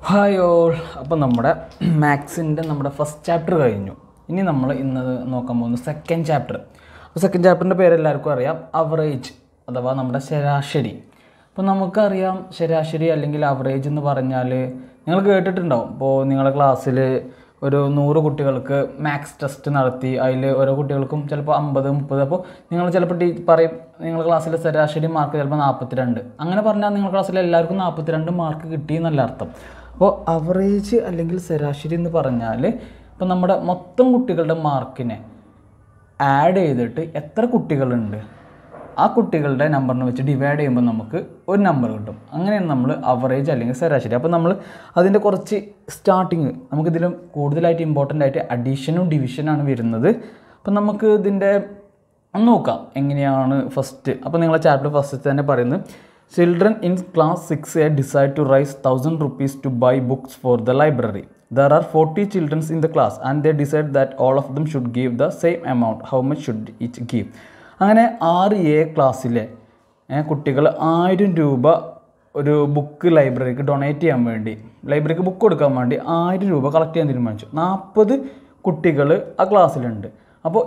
Hi all. അപ്പോൾ നമ്മുടെ മാത്സിൻ്റെ first chapter കഴിഞ്ഞു. ഇനി നമ്മൾ ഇന്ന് നോക്കാൻ പോകുന്നത് സെക്കൻഡ് ചാപ്റ്റർ. അപ്പോൾ സെക്കൻഡ് ചാപ്റ്ററിൻ്റെ പേര് എല്ലാവർക്കും അറിയാം, അവറേജ് അഥവാ നമ്മുടെ ശരാശരി. അപ്പോൾ നമുക്കറിയാം ശരാശരി അല്ലെങ്കിൽ അവറേജ് എന്ന് പറഞ്ഞാൽ നിങ്ങൾ കേട്ടിട്ടുണ്ടാവും. ഇപ്പോൾ നിങ്ങളുടെ ക്ലാസ്സിൽ ഒരു 100 കുട്ടികൾക്ക് മാത്സ് ടെസ്റ്റ് നടത്തി, അതിൽ ഓരോ കുട്ടികൾക്കും ചിലപ്പോൾ 50, 30. അപ്പോൾ നിങ്ങൾ ചിലപ്പോൾ പറയും നിങ്ങളുടെ ക്ലാസ്സിലെ ശരാശരി മാർക്ക് ചിലപ്പോൾ 42. അങ്ങനെ പറഞ്ഞാൽ നിങ്ങളുടെ ക്ലാസ്സിൽ എല്ലാവർക്കും 42 മാർക്ക് കിട്ടി എന്നല്ല അർത്ഥം. അപ്പോൾ അവറേജ് അല്ലെങ്കിൽ ശരാശരി എന്ന് പറഞ്ഞാൽ ഇപ്പോൾ നമ്മുടെ മൊത്തം കുട്ടികളുടെ മാർക്കിനെ ആഡ് ചെയ്തിട്ട് എത്ര കുട്ടികളുണ്ട് ആ കുട്ടികളുടെ നമ്പറിനെ വെച്ച് ഡിവൈഡ് ചെയ്യുമ്പോൾ നമുക്ക് ഒരു നമ്പർ കിട്ടും. അങ്ങനെയാണ് നമ്മൾ അവറേജ് അല്ലെങ്കിൽ ശരാശരി. അപ്പോൾ നമ്മൾ അതിൻ്റെ കുറച്ച് സ്റ്റാർട്ടിങ് നമുക്കിതിലും കൂടുതലായിട്ട് ഇമ്പോർട്ടൻ്റ് ആയിട്ട് അഡീഷനും ഡിവിഷനാണ് വരുന്നത്. അപ്പോൾ നമുക്ക് ഇതിൻ്റെ നോക്കാം എങ്ങനെയാണ് ഫസ്റ്റ്. അപ്പോൾ നിങ്ങളെ ചാപ്റ്റർ ഫസ്റ്റ് തന്നെ പറയുന്നത്, children in class 6A decide to raise 1,000 rupees to buy books for the library. There are 40 children in the class and they decide that all of them should give the same amount. How much should each give? അങ്ങനെ 6A ക്ലാസ്സിലെ കുട്ടികൾ 1000 രൂപ ഒരു book ലൈബ്രറിക്ക് donate ചെയ്യാൻ വേണ്ടി, ലൈബ്രറിക്ക് book കൊടുക്കാൻ വേണ്ടി 1000 രൂപ കളക്ട് ചെയ്യാൻ തീരുമാനിച്ചു. 40 കുട്ടികൾ ആ ക്ലാസ്സിലുണ്ട്. അപ്പോൾ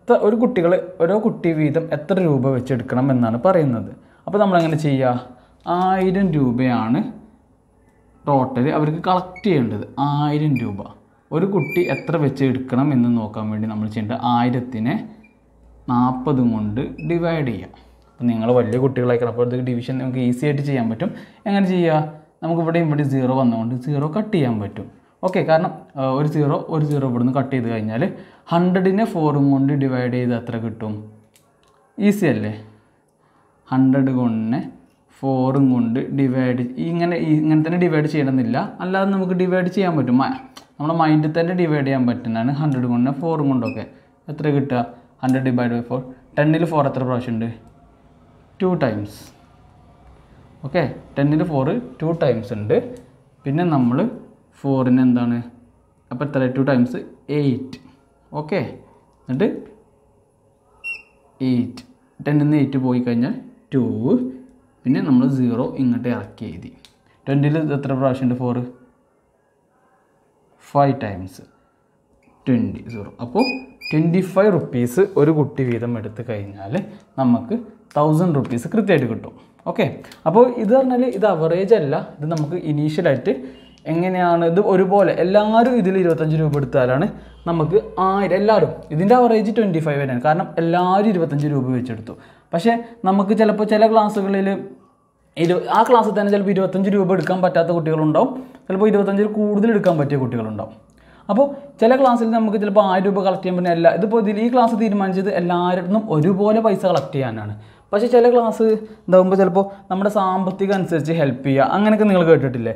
ഓരോ കുട്ടി വീതം എത്ര രൂപ വെച്ചെടുക്കണം എന്നാണ് പറയുന്നത്. അപ്പോൾ നമ്മളെങ്ങനെ ചെയ്യുക? 1000 രൂപയാണ് ടോട്ടൽ അവർക്ക് കളക്ട് ചെയ്യേണ്ടത്. 1000 രൂപ ഒരു കുട്ടി എത്ര വെച്ച് എടുക്കണം എന്ന് നോക്കാൻ വേണ്ടി നമ്മൾ ചെയ്യേണ്ടത് 1000നെ 40 കൊണ്ട് ഡിവൈഡ് ചെയ്യാം. അപ്പോൾ നിങ്ങൾ വലിയ കുട്ടികളായിരിക്കണം, അപ്പോൾ ഇത് ഡിവിഷൻ നമുക്ക് ഈസി ആയിട്ട് ചെയ്യാൻ പറ്റും. എങ്ങനെ ചെയ്യുക? നമുക്ക് ഇവിടെ 0 വന്നുകൊണ്ട് 0 കട്ട് ചെയ്യാൻ പറ്റും. ഓക്കെ, കാരണം ഒരു സീറോ ഇവിടുന്ന് കട്ട് ചെയ്ത് കഴിഞ്ഞാൽ 100നെ 4 കൊണ്ട് ഡിവൈഡ് ചെയ്ത് എത്ര കിട്ടും? ഈസി അല്ലേ? 100 കൊണ്ട് 4 കൊണ്ട് ഡിവൈഡ് ഇങ്ങനെ തന്നെ ഡിവൈഡ് ചെയ്യണമെന്നില്ല, അല്ലാതെ നമുക്ക് ഡിവൈഡ് ചെയ്യാൻ പറ്റും. നമ്മുടെ മൈൻഡിൽ തന്നെ ഡിവൈഡ് ചെയ്യാൻ പറ്റുന്നതാണ് 100 കൊണ്ട് 4 കൊണ്ടൊക്കെ. എത്ര കിട്ടുക? 100 ഡിവൈഡ് ബൈ 4. 10ൽ 4 എത്ര പ്രാവശ്യം ഉണ്ട്? 2 ടൈംസ്. ഓക്കെ, 10ൽ 4 2 ടൈംസ് ഉണ്ട്. പിന്നെ നമ്മൾ 4ന് എന്താണ്? അപ്പോൾ എത്ര? 2 ടൈംസ് 8. ഓക്കെ, എന്നിട്ട് 8. 10ൽ നിന്ന് 8 പോയി കഴിഞ്ഞാൽ 2. പിന്നെ നമ്മൾ 0 ഇങ്ങോട്ട് ഇറക്കി എഴുതി. 20ൽ എത്ര പ്രാവശ്യമുണ്ട്? 4 5 ടൈംസ് 20 0. അപ്പോൾ 25 റുപ്പീസ് ഒരു കുട്ടി വീതം എടുത്തു കഴിഞ്ഞാൽ നമുക്ക് 1000 റുപ്പീസ് കൃത്യമായിട്ട് കിട്ടും. ഓക്കെ, അപ്പോൾ ഇത് പറഞ്ഞാൽ ഇത് അവറേജ് അല്ല, ഇത് നമുക്ക് ഇനീഷ്യലായിട്ട് എങ്ങനെയാണ് ഇത് ഒരുപോലെ എല്ലാവരും ഇതിൽ 25 രൂപ എടുത്താലാണ് നമുക്ക് 1000. എല്ലാവരും ഇതിൻ്റെ അവറേജ് 25 തന്നെയാണ്, കാരണം എല്ലാവരും 25 രൂപ വെച്ചെടുത്തു. പക്ഷേ നമുക്ക് ചിലപ്പോൾ ചില ക്ലാസ്സുകളിൽ ആ ക്ലാസ്സിൽ തന്നെ ചിലപ്പോൾ 25 രൂപ എടുക്കാൻ പറ്റാത്ത കുട്ടികളുണ്ടാവും, ചിലപ്പോൾ 25 കൂടുതൽ എടുക്കാൻ പറ്റിയ കുട്ടികളുണ്ടാവും. അപ്പോൾ ചില ക്ലാസ്സിൽ നമുക്ക് ചിലപ്പോൾ 1000 രൂപ കളക്ട് ചെയ്യാൻ പറ്റുന്ന ഇതിപ്പോൾ ഈ ക്ലാസ് തീരുമാനിച്ചത് എല്ലാവരും ഒരുപോലെ പൈസ കളക്ട് ചെയ്യാനാണ്. പക്ഷേ ചില ക്ലാസ് ഇതാകുമ്പോൾ ചിലപ്പോൾ നമ്മുടെ സാമ്പത്തികം അനുസരിച്ച് ഹെൽപ്പ് ചെയ്യുക, അങ്ങനെയൊക്കെ നിങ്ങൾ കേട്ടിട്ടില്ലേ?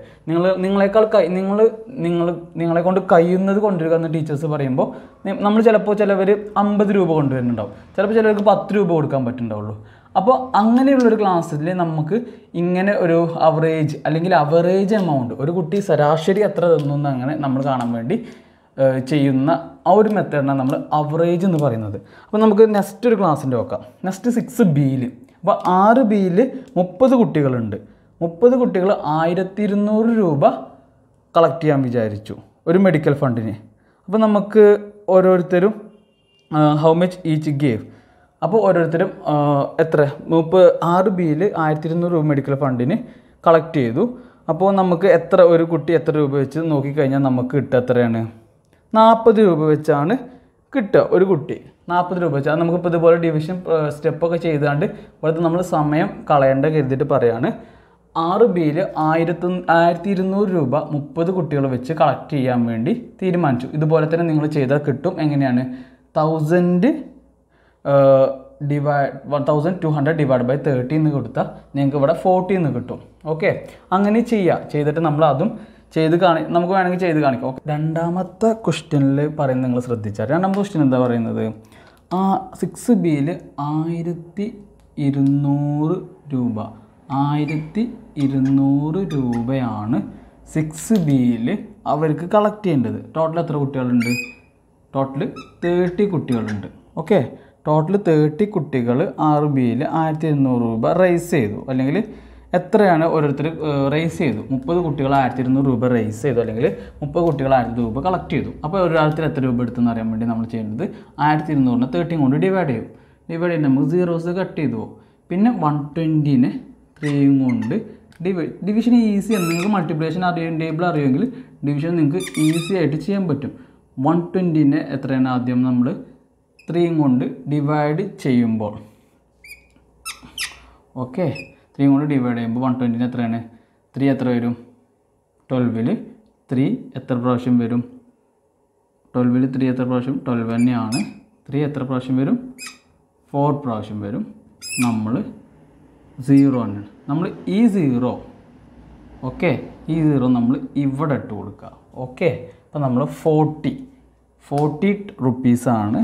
നിങ്ങളെ കൊണ്ട് കഴിയുന്നത് കൊണ്ടുവരിക എന്ന് ടീച്ചേഴ്സ് പറയുമ്പോൾ നമ്മൾ ചിലപ്പോൾ ചിലവർ 50 രൂപ കൊണ്ടുവരുന്നുണ്ടാവും, ചിലപ്പോൾ ചിലവർക്ക് 10 രൂപ കൊടുക്കാൻ പറ്റുന്നുണ്ടാവുള്ളൂ. അപ്പോൾ അങ്ങനെയുള്ളൊരു ക്ലാസ്സിൽ നമുക്ക് ഇങ്ങനെ ഒരു അവറേജ് എമൗണ്ട്, ഒരു കുട്ടി ശരാശരി എത്ര തന്നു അങ്ങനെ നമ്മൾ കാണാൻ വേണ്ടി ചെയ്യുന്ന ആ ഒരു മെത്തേഡിനാണ് നമ്മൾ അവറേജ് എന്ന് പറയുന്നത്. അപ്പോൾ നമുക്ക് നെക്സ്റ്റ് ഒരു ക്ലാസ്സിൻ്റെ നോക്കാം. നെക്സ്റ്റ് 6Bയിൽ. അപ്പോൾ 6Bയിൽ 30 കുട്ടികളുണ്ട്. 30 കുട്ടികൾ 1200 രൂപ കളക്ട് ചെയ്യാൻ വിചാരിച്ചു ഒരു മെഡിക്കൽ ഫണ്ടിന്. അപ്പോൾ നമുക്ക് ഓരോരുത്തരും ഹൗ മച്ച് ഈച്ച് ഗേവ്. അപ്പോൾ ഓരോരുത്തരും എത്ര 6Bയിൽ 1200 രൂപ മെഡിക്കൽ ഫണ്ടിന് കളക്ട് ചെയ്തു. അപ്പോൾ നമുക്ക് ഒരു കുട്ടി എത്ര രൂപ വെച്ച് നോക്കിക്കഴിഞ്ഞാൽ നമുക്ക് കിട്ടുക എത്രയാണ്? 40 രൂപ വെച്ചാണ് കിട്ടുക ഒരു കുട്ടി. 40 രൂപ വെച്ചാൽ നമുക്കിപ്പോൾ ഇതുപോലെ ഡിവിഷൻ സ്റ്റെപ്പൊക്കെ ചെയ്താണ്ട് ഇവിടുത്തെ നമ്മൾ സമയം കളയേണ്ട കരുതിയിട്ട് പറയാണ്. 6Bയിൽ 1200 രൂപ 30 കുട്ടികൾ വെച്ച് കളക്ട് ചെയ്യാൻ വേണ്ടി തീരുമാനിച്ചു. ഇതുപോലെ തന്നെ നിങ്ങൾ ചെയ്താൽ കിട്ടും. എങ്ങനെയാണ്? 1200 ഡിവൈഡ് ബൈ 30 എന്ന് കൊടുത്താൽ നിങ്ങൾക്ക് ഇവിടെ 40 എന്ന് കിട്ടും. ഓക്കെ, അങ്ങനെ ചെയ്തിട്ട് നമ്മൾ അതും നമുക്ക് വേണമെങ്കിൽ ചെയ്ത് കാണിക്കാം. ഓക്കെ, രണ്ടാമത്തെ ക്വസ്റ്റ്യനിൽ പറയുന്നത് നിങ്ങൾ ശ്രദ്ധിച്ചാൽ, രണ്ടാമത്തെ ക്വസ്റ്റ്യൻ എന്താ പറയുന്നത്? 6Bയിൽ 1200 രൂപ 1200 രൂപയാണ് 6Bയിൽ അവർക്ക് കളക്ട് ചെയ്യേണ്ടത്. ടോട്ടൽ എത്ര കുട്ടികളുണ്ട്? ടോട്ടൽ 30 കുട്ടികളുണ്ട്. ഓക്കെ, ടോട്ടൽ 30 കുട്ടികൾ 6Bയിൽ 1200 രൂപ റൈസ് ചെയ്തു, അല്ലെങ്കിൽ എത്രയാണ് ഓരോരുത്തർ റേസ് ചെയ്തു. 30 കുട്ടികൾ 1200 രൂപ റേസ് ചെയ്തു, അല്ലെങ്കിൽ 30 കുട്ടികൾ 1000 രൂപ കളക്ട് ചെയ്തു. അപ്പോൾ ഒരാൾക്ക് എത്ര രൂപ എടുത്തെന്ന് അറിയാൻ വേണ്ടി നമ്മൾ ചെയ്യുന്നത് 1200 13 കൊണ്ട് ഡിവൈഡ് ചെയ്യും. ഡിവൈഡ് ചെയ്യുമ്പോൾ നമുക്ക് സീറോസ് കട്ട് ചെയ്തു പോകും. പിന്നെ 120നെ 3 കൊണ്ട് ഡിവിഷൻ ഈസിയാണ്. നിങ്ങൾക്ക് മൾട്ടിപ്ലിക്കേഷൻ ടേബിൾ അറിയുമെങ്കിൽ ഡിവിഷൻ നിങ്ങൾക്ക് ഈസി ആയിട്ട് ചെയ്യാൻ പറ്റും. 120നെ എത്രയാണ് ആദ്യം നമ്മൾ 3 കൊണ്ട് ഡിവൈഡ് ചെയ്യുമ്പോൾ, ഓക്കെ 3 കൊണ്ട് ഡിവൈഡ് ചെയ്യുമ്പോൾ 120ന് എത്രയാണ് 3 എത്ര വരും? 12ൽ 3 എത്ര പ്രാവശ്യം വരും? 12ൽ 3 എത്ര പ്രാവശ്യം? 12 തന്നെയാണ്. 3 എത്ര പ്രാവശ്യം വരും? 4 പ്രാവശ്യം വരും. നമ്മൾ 0 ആണ്. നമ്മൾ ഈ 0, ഓക്കെ, ഈ 0 നമ്മൾ ഇവിടെ ഇട്ട് കൊടുക്കുക. ഓക്കെ, അപ്പോൾ നമ്മൾ 40 റുപ്പീസാണ്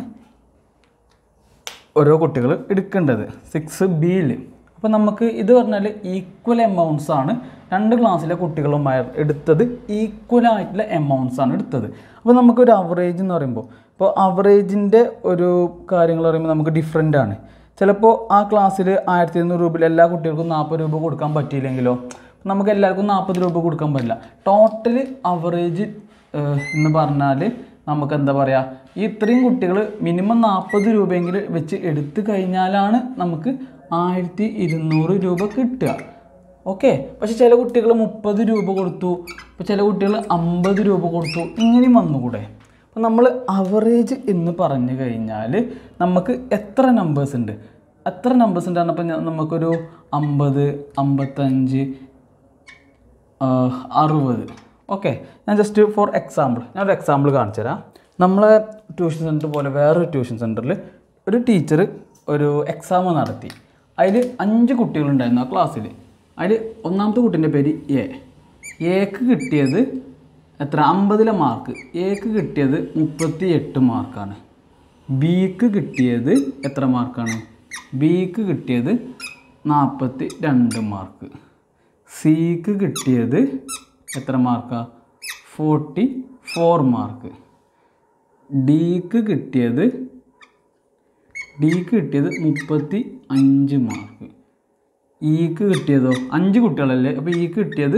ഓരോ കുട്ടികൾ എടുക്കേണ്ടത് 6Bയിൽ. അപ്പോൾ നമുക്ക് ഇത് പറഞ്ഞാൽ ഈക്വൽ എമൗണ്ട്സ് ആണ്. 2 ക്ലാസ്സിലെ കുട്ടികളുമായി എടുത്തത് ഈക്വലായിട്ടുള്ള എമൗണ്ട്സ് ആണ് എടുത്തത്. അപ്പോൾ നമുക്കൊരു അവറേജ് എന്ന് പറയുമ്പോൾ, ഇപ്പോൾ അവറേജിൻ്റെ ഒരു കാര്യങ്ങൾ പറയുമ്പോൾ നമുക്ക് ഡിഫറെൻ്റ് ആണ്. ചിലപ്പോൾ ആ ക്ലാസ്സിൽ 1200 രൂപയിൽ എല്ലാ കുട്ടികൾക്കും 40 രൂപ കൊടുക്കാൻ പറ്റിയില്ലെങ്കിലോ, നമുക്ക് എല്ലാവർക്കും 40 രൂപ കൊടുക്കാൻ പറ്റില്ല. ടോട്ടൽ അവറേജ് എന്ന് പറഞ്ഞാൽ നമുക്ക് എന്താ പറയുക, ഈ ഇത്രയും കുട്ടികൾ മിനിമം 40 രൂപയെങ്കിലും വെച്ച് എടുത്തു കഴിഞ്ഞാലാണ് നമുക്ക് 1200 രൂപ കിട്ടുക. ഓക്കെ, പക്ഷേ ചില കുട്ടികൾ 30 രൂപ കൊടുത്തു, ഇപ്പോൾ ചില കുട്ടികൾ 50 രൂപ കൊടുത്തു, ഇങ്ങനെയും വന്നുകൂടെ? അപ്പോൾ നമ്മൾ അവറേജ് എന്ന് പറഞ്ഞു കഴിഞ്ഞാൽ നമുക്ക് എത്ര നമ്പേഴ്സ് ഉണ്ട്, എത്ര നമ്പേഴ്സ് ഉണ്ട് പറഞ്ഞപ്പോൾ നമുക്കൊരു 50, 55, 60. ഓക്കെ, ഞാൻ ജസ്റ്റ് ഫോർ എക്സാമ്പിൾ ഞാനൊരു എക്സാമ്പിൾ കാണിച്ചു തരാം. നമ്മളെ ട്യൂഷൻ സെൻറ്റർ പോലെ വേറൊരു ട്യൂഷൻ സെൻറ്ററിൽ ഒരു ടീച്ചർ ഒരു എക്സാം നടത്തി. അതിൽ 5 കുട്ടികളുണ്ടായിരുന്നു ആ ക്ലാസ്സിൽ. അതിൽ ഒന്നാമത്തെ കുട്ടീൻ്റെ പേര് എക്ക് കിട്ടിയത് എത്ര? 50ലെ മാർക്ക്. എക്ക് കിട്ടിയത് 38 മാർക്കാണ്. ബിക്ക് കിട്ടിയത് എത്ര മാർക്കാണ്? ബിക്ക് കിട്ടിയത് 42 മാർക്ക്. സിക്ക് കിട്ടിയത് എത്ര മാർക്കാണ്? 44 മാർക്ക്. ഡിക്ക് കിട്ടിയത് 35 മാർക്ക്. ഇക്ക് കിട്ടിയതോ 5 കുട്ടികളല്ലേ, അപ്പോൾ ഇക്ക് കിട്ടിയത്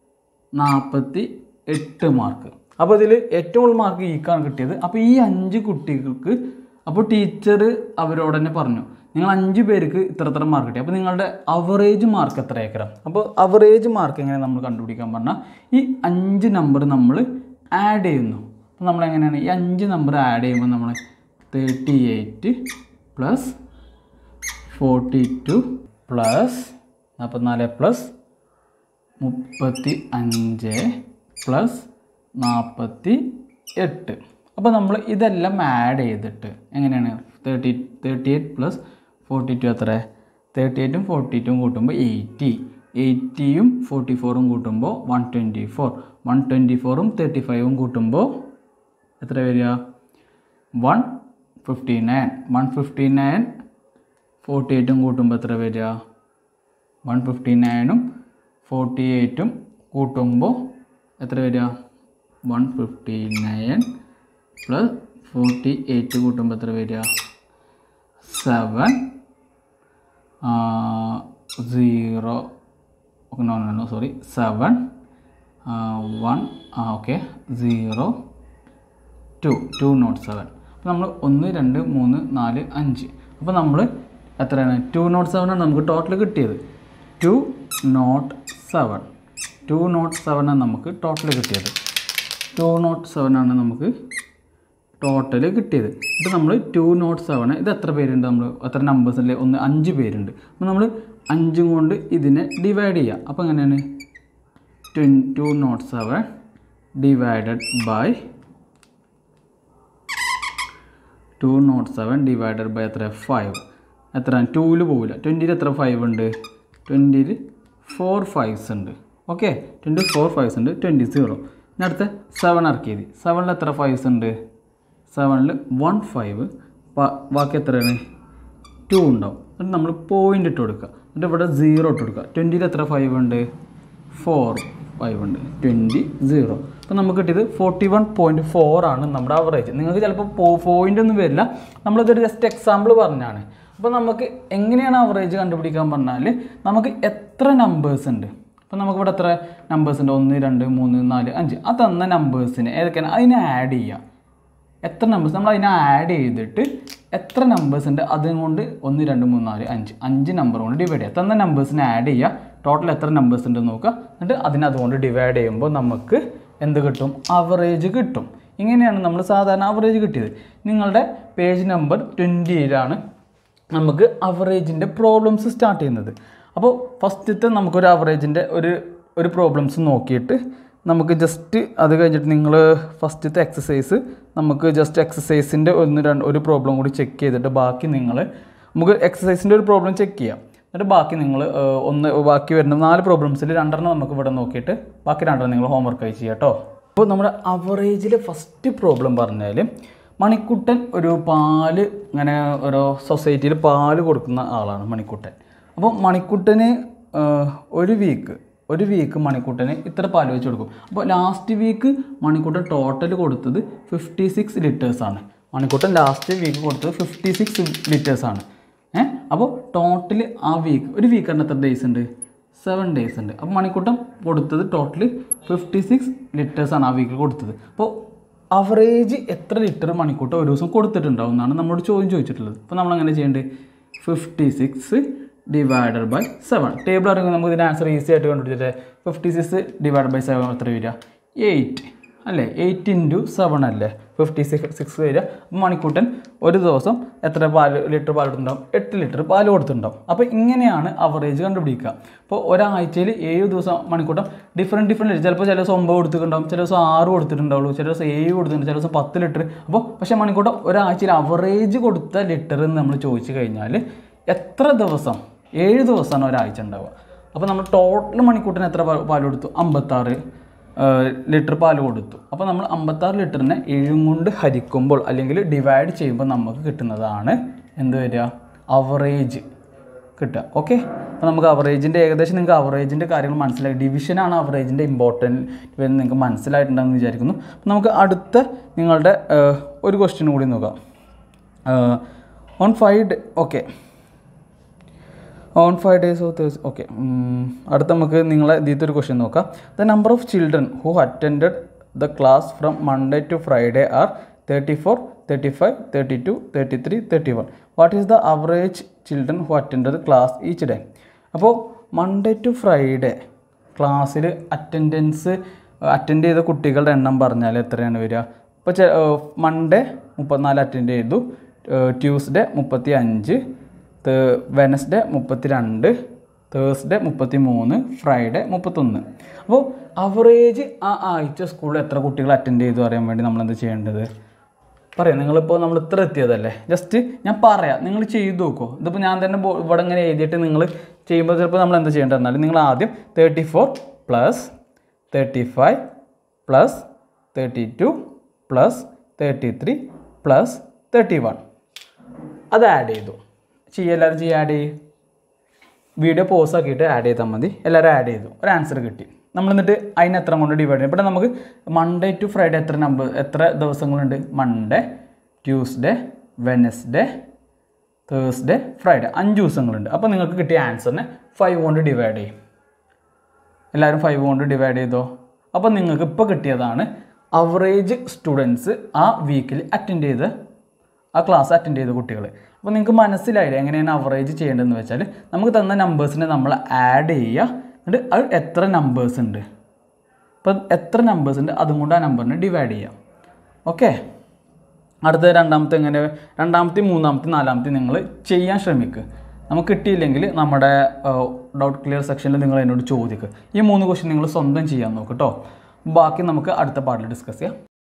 48 മാർക്ക്. അപ്പോൾ ഇതിൽ ഏറ്റവും കൂടുതൽ മാർക്ക് ഈക്കാണ് കിട്ടിയത്. അപ്പോൾ ഈ 5 കുട്ടികൾക്ക് അപ്പോൾ ടീച്ചർ അവരോട് തന്നെ പറഞ്ഞു, നിങ്ങൾ 5 പേർക്ക് ഇത്ര മാർക്ക് കിട്ടി. അപ്പോൾ നിങ്ങളുടെ അവറേജ് മാർക്ക് എത്ര ഏക്കരം? അപ്പോൾ അവറേജ് മാർക്ക് എങ്ങനെ നമ്മൾ കണ്ടുപിടിക്കാൻ പറഞ്ഞാൽ ഈ 5 നമ്പർ നമ്മൾ ആഡ് ചെയ്യുന്നു. അപ്പോൾ നമ്മളെങ്ങനെയാണ് ഈ 5 നമ്പർ ആഡ് ചെയ്യുമ്പോൾ നമ്മൾ 38 പ്ലസ് 42 പ്ലസ് 44 പ്ലസ് 35 പ്ലസ് 48. അപ്പോൾ നമ്മൾ ഇതെല്ലാം ആഡ് ചെയ്തിട്ട് എങ്ങനെയാണ് 38 പ്ലസ് 42 എത്ര? 38ഉം 42ഉം കൂട്ടുമ്പോൾ 80. 80യും 44ഉം കൂട്ടുമ്പോൾ 124. 124ഉം 35ഉം കൂട്ടുമ്പോൾ എത്ര വരിക? 159. 159 48ഉം കൂട്ടുമ്പോൾ എത്ര വരിക? 159ഉം 48ഉം കൂട്ടുമ്പോൾ എത്ര വരിക? 159 പ്ലസ് 48 കൂട്ടുമ്പോൾ എത്ര വരിക? 7 0 നോ സോറി 7 1 ഓക്കെ 0 207. അപ്പോൾ നമ്മൾ 1 2 3 4 5. അപ്പോൾ നമ്മൾ എത്രയാണ്? 207 ആണ് നമുക്ക് ടോട്ടൽ കിട്ടിയത്. 207 ആണ് നമുക്ക് ടോട്ടൽ കിട്ടിയത്. 207 ആണ് നമുക്ക് ടോട്ടൽ കിട്ടിയത്. ഇത് നമ്മൾ 207 ഇത് എത്ര പേരുണ്ട്? നമ്മൾ എത്ര നമ്പേഴ്സ് അല്ലേ? 5 പേരുണ്ട്. അപ്പോൾ നമ്മൾ 5 കൊണ്ട് ഇതിനെ ഡിവൈഡ് ചെയ്യുക. അപ്പോൾ എങ്ങനെയാണ്? 207 ഡിവൈഡഡ് ബൈ 207 ഡിവൈഡഡ് ബൈ എത്ര? 5. എത്ര? 2ൽ പോവില്ല. 20ൽ എത്ര 5 ഉണ്ട്? 20ൽ 4 5s ഉണ്ട്. ഓക്കെ, 24 5s ഉണ്ട്. 20 0. ഇനി അടുത്ത 7 ഇറക്കിയത്. 7ൽ എത്ര 5s ഉണ്ട്? 7ൽ 1 5. ബാക്കി എത്രയാണ്? 2 ഉണ്ടാവും. എന്നിട്ട് നമ്മൾ പോയിൻ്റ് ഇട്ട് കൊടുക്കുക. എന്നിട്ട് ഇവിടെ 0 ഇട്ട് കൊടുക്കുക. 20ൽ എത്ര 5 ഉണ്ട്? 4 5 ഉണ്ട്. 20 0. അപ്പോൾ നമുക്ക് കിട്ടിയത് 41.4 ആണ് നമ്മുടെ അവറേജ്. നിങ്ങൾക്ക് ചിലപ്പോൾ പോയിൻ്റ് ഒന്നും വരില്ല, നമ്മളിതൊരു ജസ്റ്റ് എക്സാമ്പിൾ പറഞ്ഞാണ്. അപ്പോൾ നമുക്ക് എങ്ങനെയാണ് ആവറേജ് കണ്ടുപിടിക്കാൻ പറഞ്ഞാൽ നമുക്ക് എത്ര നമ്പേഴ്സ് ഉണ്ട്. അപ്പോൾ നമുക്കിവിടെ എത്ര നമ്പേഴ്സ് ഉണ്ട്, 1 2 3 4 5. ആ തന്ന നമ്പേഴ്സിന് ഏതൊക്കെയാണ് അതിനെ ആഡ് ചെയ്യുക. എത്ര നമ്പേഴ്സ് നമ്മൾ അതിനെ ആഡ് ചെയ്തിട്ട് എത്ര നമ്പേഴ്സ് ഉണ്ട് അതുകൊണ്ട് 1 2 3 4 5 5 നമ്പർ കൊണ്ട് ഡിവൈഡ് ചെയ്യുക. തന്ന നമ്പേഴ്സിനെ ആഡ് ചെയ്യുക, ടോട്ടൽ എത്ര നമ്പേഴ്സ് ഉണ്ടെന്ന് നോക്കുക, എന്നിട്ട് അതുകൊണ്ട് ഡിവൈഡ് ചെയ്യുമ്പോൾ നമുക്ക് എന്ത് കിട്ടും, ആവറേജ് കിട്ടും. ഇങ്ങനെയാണ് നമ്മൾ സാധാരണ ആവറേജ് കിട്ടിയത്. നിങ്ങളുടെ പേജ് നമ്പർ 20 നമുക്ക് ആവറേജിൻ്റെ പ്രോബ്ലംസ് സ്റ്റാർട്ട് ചെയ്യുന്നത്. അപ്പോൾ ഫസ്റ്റത്തെ നമുക്കൊരു ആവറേജിൻ്റെ ഒരു പ്രോബ്ലംസ് നോക്കിയിട്ട് നമുക്ക് ജസ്റ്റ് അത് കഴിഞ്ഞിട്ട് നിങ്ങൾ ഫസ്റ്റത്തെ എക്സസൈസ് നമുക്ക് ജസ്റ്റ് എക്സസൈസിൻ്റെ ഒരു പ്രോബ്ലം കൂടി ചെക്ക് ചെയ്തിട്ട് ബാക്കി നമുക്ക് എക്സസൈസിൻ്റെ ഒരു പ്രോബ്ലം ചെക്ക് ചെയ്യാം. എന്നിട്ട് ബാക്കി ബാക്കി വരുന്ന 4 പ്രോബ്ലംസിൽ 2 നമുക്ക് ഇവിടെ നോക്കിയിട്ട് ബാക്കി 2 നിങ്ങൾ ഹോംവർക്കായി ചെയ്യാം കേട്ടോ. അപ്പോൾ നമ്മുടെ അവറേജിലെ ഫസ്റ്റ് പ്രോബ്ലം പറഞ്ഞാൽ മണിക്കുട്ടൻ ഒരു പാല് ഇങ്ങനെ ഓരോ സൊസൈറ്റിയിൽ പാല് കൊടുക്കുന്ന ആളാണ് മണിക്കുട്ടൻ. അപ്പോൾ മണിക്കുട്ടന് ഒരു വീക്ക് മണിക്കുട്ടന് ഇത്ര പാല് വെച്ച് കൊടുക്കും. അപ്പോൾ ലാസ്റ്റ് വീക്ക് മണിക്കുട്ടൻ ടോട്ടൽ കൊടുത്തത് 56 ലിറ്റേഴ്സാണ്. മണിക്കുട്ടൻ ലാസ്റ്റ് വീക്ക് കൊടുത്തത് 56 ലിറ്റേഴ്സാണ്. അപ്പോൾ ടോട്ടൽ ഒരു വീക്ക് എത്ര ഡേയ്സ് ഉണ്ട്, 7 ഡേയ്സ് ഉണ്ട്. അപ്പോൾ മണിക്കുട്ടൻ കൊടുത്തത് ടോട്ടൽ 56 ലിറ്റേഴ്സാണ് ആ വീക്കിൽ കൊടുത്തത്. അപ്പോൾ അവറേജ് എത്ര ലിറ്റർ മണിക്കൂട്ടം ഒരു ദിവസം കൊടുത്തിട്ടുണ്ടാവും എന്നാണ് നമ്മളോട് ചോദിച്ചിട്ടുള്ളത്. അപ്പോൾ നമ്മളങ്ങനെ ചെയ്യേണ്ടത് 56 ഡിവൈഡഡ് ബൈ 7. ടേബിൾ അറിയുമ്പോൾ നമുക്ക് ഇതിൻ്റെ ആൻസർ ഈസി ആയിട്ട് കണ്ടുപിടിച്ചിട്ട് 56 ഡിവൈഡ് ബൈ 7 എത്ര വരിക, 8 അല്ലേ. 8 × 7 അല്ലേ 56 വരിക. അപ്പോൾ മണിക്കൂട്ടൻ ഒരു ദിവസം എത്ര ലിറ്റർ പാൽ കൊടുത്തിട്ടുണ്ടാവും, 8 ലിറ്റർ പാൽ കൊടുത്തിട്ടുണ്ടാവും. അപ്പോൾ ഇങ്ങനെയാണ് അവറേജ് കണ്ടുപിടിക്കുക. അപ്പോൾ ഒരാഴ്ചയിൽ 7 ദിവസം മണിക്കൂട്ടം ഡിഫറെൻറ്റ് ചിലപ്പോൾ ചില ദിവസം 9 കൊടുത്തിട്ടുണ്ടാവും, ചില ദിവസം 6 കൊടുത്തിട്ടുണ്ടാവുള്ളൂ, ചില ദിവസം 7 കൊടുത്തിട്ടുണ്ട്, ചില ദിവസം 10 ലിറ്റർ. അപ്പോൾ പക്ഷേ മണിക്കൂട്ടം ഒരാഴ്ചയിൽ അവറേജ് കൊടുത്ത ലിറ്റർ എന്ന് നമ്മൾ ചോദിച്ചു കഴിഞ്ഞാൽ എത്ര ദിവസം, 7 ദിവസമാണ് ഒരാഴ്ച ഉണ്ടാവുക. അപ്പോൾ നമ്മൾ ടോട്ടൽ മണിക്കൂട്ടന് എത്ര പാൽ കൊടുത്തു, 56 ലിറ്റർ പാൽ കൊടുത്തു. അപ്പോൾ നമ്മൾ 56 ലിറ്ററിനെ 7 കൊണ്ട് ഹരിക്കുമ്പോൾ അല്ലെങ്കിൽ ഡിവൈഡ് ചെയ്യുമ്പോൾ നമുക്ക് കിട്ടുന്നതാണ് എന്ത് വരിക, അവറേജ് കിട്ടുക. ഓക്കെ, അപ്പോൾ നമുക്ക് അവറേജിൻ്റെ ഏകദേശം നിങ്ങൾക്ക് അവറേജിൻ്റെ കാര്യങ്ങൾ മനസ്സിലായി. ഡിവിഷനാണ് അവറേജിൻ്റെ ഇമ്പോർട്ടൻറ്റ് എന്ന് നിങ്ങൾക്ക് മനസ്സിലായിട്ടുണ്ടെന്ന് വിചാരിക്കുന്നു. അപ്പോൾ നമുക്ക് അടുത്ത നിങ്ങളുടെ ഒരു ക്വസ്റ്റ്യൻ കൂടി നോക്കാം. on 5 days of Thursday. Okay, അടുത്ത നമുക്ക് നിങ്ങളെ ഇതിലത്തെ ഒരു ക്വസ്റ്റ്യൻ നോക്കാം. The number of children who attended the class from Monday to Friday are 34, 35, 32, 33, 31. What is the average children who attended class each day. അപ്പോൾ മൺഡേ ടു ഫ്രൈഡേ ക്ലാസ്സിൽ attend ചെയ്ത കുട്ടികളുടെ എണ്ണം പറഞ്ഞാൽ എത്രയാണ് വരിക. ഇപ്പോൾ മൺഡേ 34 അറ്റൻഡ് ചെയ്തു, ട്യൂസ്ഡേ 35, വെനസ്ഡേ 32, തേഴ്സ്ഡേ 33, ഫ്രൈഡേ 31. അപ്പോൾ അവറേജ് ആ ആഴ്ച സ്കൂളിൽ എത്ര കുട്ടികൾ അറ്റൻഡ് ചെയ്തു അറിയാൻ വേണ്ടി നമ്മൾ എന്ത് ചെയ്യേണ്ടത് പറയാം. നമ്മൾ ഇത്ര എത്തിയതല്ലേ, ജസ്റ്റ് ഞാൻ പറയാം, നിങ്ങൾ ചെയ്ത് നോക്കുമോ. ഇതിപ്പോൾ ഞാൻ തന്നെ ഇവിടെ ഇങ്ങനെ എഴുതിയിട്ട് നിങ്ങൾ ചെയ്യുമ്പോൾ ചിലപ്പോൾ നമ്മൾ എന്താ ചെയ്യേണ്ടത് പറഞ്ഞാൽ നിങ്ങൾ ആദ്യം 34 + 35 + 32 + 33 + 31 അത് ആഡ് ചെയ്തു. എല്ലാവരും ആഡ് ചെയ്യും. വീഡിയോ പോസ് ആക്കിയിട്ട് ആഡ് ചെയ്താൽ മതി. എല്ലാവരും ആഡ് ചെയ്തു, ഒരു ആൻസർ കിട്ടി. നമ്മൾ എന്നിട്ട് അതിന് എത്ര കൊണ്ട് ഡിവൈഡ് ചെയ്യും. ഇവിടെ നമുക്ക് മൺഡേ ടു ഫ്രൈഡേ എത്ര ദിവസങ്ങളുണ്ട്, Monday, Tuesday, Wednesday, Thursday, Friday, 5 ദിവസങ്ങളുണ്ട്. അപ്പോൾ നിങ്ങൾക്ക് കിട്ടിയ ആൻസറിനെ 5 കൊണ്ട് ഡിവൈഡ് ചെയ്യും. എല്ലാവരും 5 കൊണ്ട് ഡിവൈഡ് ചെയ്തോ. അപ്പോൾ നിങ്ങൾക്ക് ഇപ്പോൾ കിട്ടിയതാണ് അവറേജ് സ്റ്റുഡൻസ് ആ വീക്കിൽ ആ ക്ലാസ് അറ്റൻഡ് ചെയ്ത കുട്ടികൾ. അപ്പോൾ നിങ്ങൾക്ക് മനസ്സിലായില്ലേ എങ്ങനെയാണ് അവറേജ് ചെയ്യേണ്ടതെന്ന് വെച്ചാൽ നമുക്ക് തന്ന നമ്പേഴ്സിനെ നമ്മൾ ആഡ് ചെയ്യുക, എന്നിട്ട് അത് എത്ര നമ്പേഴ്സ് ഉണ്ട്, അപ്പോൾ എത്ര നമ്പേഴ്സ് ഉണ്ട് അതും കൊണ്ട് ആ നമ്പറിനെ ഡിവൈഡ് ചെയ്യാം. ഓക്കെ, അടുത്ത രണ്ടാമത്തെ 3ാമത്തെ 4ാമത്തെ നിങ്ങൾ ചെയ്യാൻ ശ്രമിക്കുക. നമുക്ക് കിട്ടിയില്ലെങ്കിൽ നമ്മുടെ ഡൗട്ട് ക്ലിയർ സെക്ഷനിൽ നിങ്ങൾ എന്നോട് ചോദിക്കുക. ഈ 3 ക്വസ്റ്റ്യൻ നിങ്ങൾ സ്വന്തം ചെയ്യാൻ നോക്കുക കേട്ടോ. ബാക്കി നമുക്ക് അടുത്ത പാർട്ടിൽ ഡിസ്കസ് ചെയ്യാം.